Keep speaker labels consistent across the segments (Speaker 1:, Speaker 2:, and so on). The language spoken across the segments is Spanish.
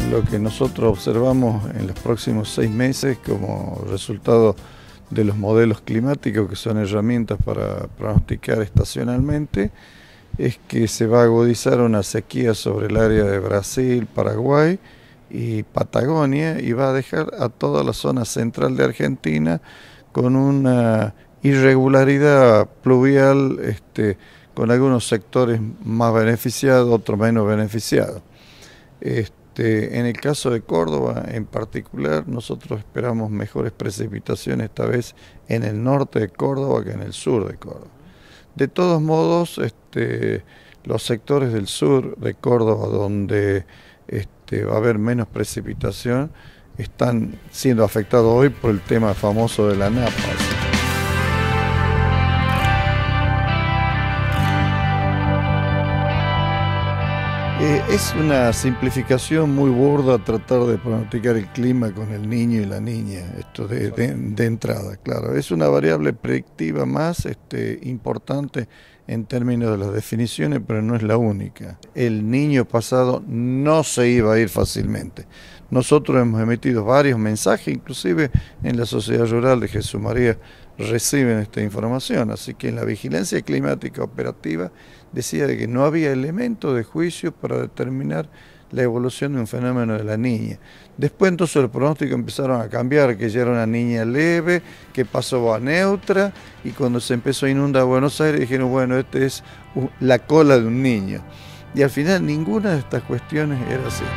Speaker 1: Lo que nosotros observamos en los próximos 6 meses como resultado de los modelos climáticos, que son herramientas para pronosticar estacionalmente, es que se va a agudizar una sequía sobre el área de Brasil, Paraguay y Patagonia, y va a dejar a toda la zona central de Argentina con una irregularidad pluvial, con algunos sectores más beneficiados, otros menos beneficiados. En el caso de Córdoba en particular, nosotros esperamos mejores precipitaciones esta vez en el norte de Córdoba que en el sur de Córdoba. De todos modos, los sectores del sur de Córdoba, donde va a haber menos precipitación, están siendo afectados hoy por el tema famoso de la napa. Es una simplificación muy burda tratar de pronosticar el clima con el niño y la niña, esto de entrada, claro. Es una variable predictiva más importante en términos de las definiciones, pero no es la única. El niño pasado no se iba a ir fácilmente. Nosotros hemos emitido varios mensajes, inclusive en la Sociedad Rural de Jesús María reciben esta información, así que en la vigilancia climática operativa decía de que no había elementos de juicio para determinar la evolución de un fenómeno de la niña. Después entonces los pronósticos empezaron a cambiar, que ya era una niña leve, que pasó a neutra, y cuando se empezó a inundar Buenos Aires dijeron, bueno, esta es la cola de un niño. Y al final ninguna de estas cuestiones era así.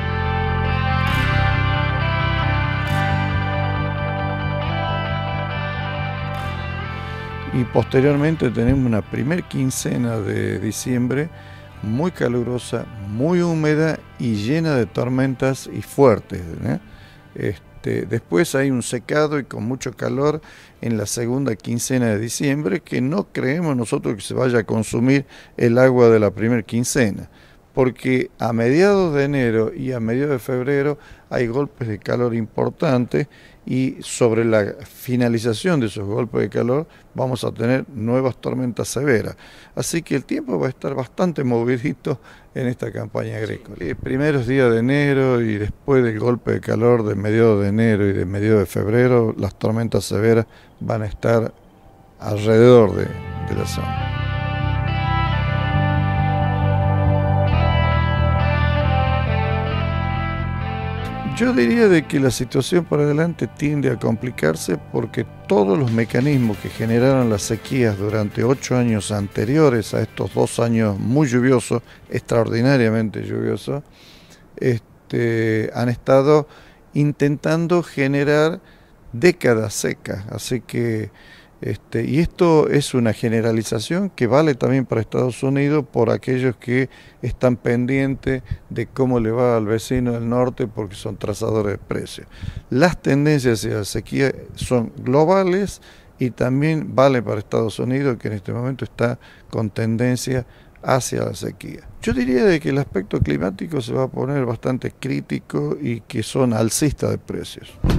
Speaker 1: Y posteriormente tenemos una primer quincena de diciembre muy calurosa, muy húmeda y llena de tormentas y fuertes, después hay un secado y con mucho calor en la segunda quincena de diciembre, que no creemos nosotros que se vaya a consumir el agua de la primer quincena, porque a mediados de enero y a mediados de febrero hay golpes de calor importantes, y sobre la finalización de esos golpes de calor vamos a tener nuevas tormentas severas. Así que el tiempo va a estar bastante movidito en esta campaña agrícola. Primeros días de enero y después del golpe de calor de mediados de enero y de mediados de febrero, las tormentas severas van a estar alrededor de la zona. Yo diría de que la situación para adelante tiende a complicarse porque todos los mecanismos que generaron las sequías durante 8 años anteriores a estos 2 años muy lluviosos, extraordinariamente lluviosos, han estado intentando generar décadas secas. Así que, y esto es una generalización que vale también para Estados Unidos por aquellos que están pendientes de cómo le va al vecino del norte porque son trazadores de precios. Las tendencias hacia la sequía son globales y también vale para Estados Unidos, que en este momento está con tendencia hacia la sequía. Yo diría de que el aspecto climático se va a poner bastante crítico y que son alcistas de precios.